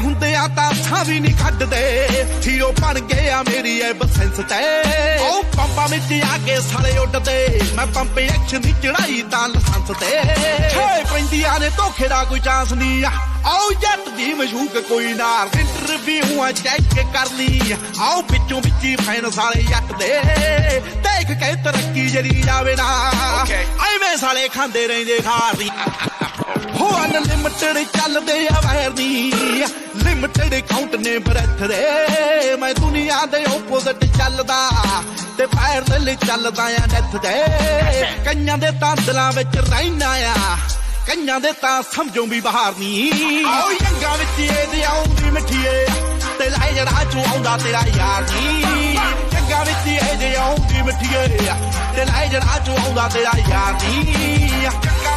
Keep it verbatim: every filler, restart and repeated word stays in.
ਹੁੰਦੇ ਆ ਤਾਂ ਸਾਂ ਵੀ ਨਹੀਂ ਕੱਢਦੇ ਹੀਰੋ ਬਣ ਗਏ ਆ ਮੇਰੀ ਐ ਬਸੈਂਸ ਤੇ ਉਹ ਪੰਪਾਂ ਵਿੱਚ ਆ ਕੇ ਸਾਲੇ ਉੱਡਦੇ ਮੈਂ ਪੰਪ ਐਕਸ਼ਨ ਦੀ ਚੜਾਈ ਤਾਂ ਲਾਇਸੈਂਸ ਤੇ ਛੇ ਪੈਂਦੀਆਂ ਨੇ ਧੋਖੇ ਦਾ ਕੋਈ ਚਾਂਸ ਨਹੀਂ ਆ ਆਓ ਜੱਟ ਦੀ ਮਸ਼ੂਕ ਕੋਈ ਨਾ ਇੰਟਰਵਿਊ ਆ ਚੈੱਕ ਕਰ ਲਈ ਆਓ ਵਿੱਚੋਂ ਵਿੱਚੀ ਫੈਨ ਸਾਰੇ ਜੱਟ ਦੇ ਦੇਖ ਕੇ ਤਰੱਕੀ ਜਰੀ ਜਾਵੇ ਨਾ ਐਵੇਂ ਸਾਲੇ ਖਾਂਦੇ ਰਹਿੰਦੇ ਖਾਰੀ ਹੋ ਅਨਲਿਮਟਡ ਚੱਲਦੇ ਆ ਵੈਰ ਦੀ ਲਿਮਟਡ ਕਾਊਂਟ ਨੇ ਬਰਥ ਦੇ ਮੈਂ ਦੁਨੀਆ ਦੇ ਓਪੋਜ਼ਿਟ ਚੱਲਦਾ ਤੇ ਫਾਇਰ ਲਈ ਚੱਲਦਾ ਆ ਡੈਥ ਦੇ ਕਈਆਂ ਦੇ ਤਾਂ ਦਿਲਾਂ ਵਿੱਚ ਰਹਿਣਾ ਆ ਕਈਆਂ ਦੇ ਤਾਂ ਸਮਝੋਂ ਵੀ ਬਾਹਰ ਨਹੀਂ ਆਓ ਯੰਗਾ ਵਿੱਚ ਇਹਦੇ ਆਉਂਦੀ ਮਿੱਠੀਏ ਤੇ ਲੈ ਜੜਾ ਚੋਂ ਆਉਂਦਾ ਤੇਰਾ ਯਾਰ ਨਹੀਂ ਯੰਗਾ ਵਿੱਚ ਇਹਦੇ ਆਉਂਦੀ ਮਿੱਠੀਏ ਤੇ ਲੈ ਜੜਾ ਚੋਂ ਆਉਂਦਾ ਤੇਰਾ ਯਾਰ ਨਹੀਂ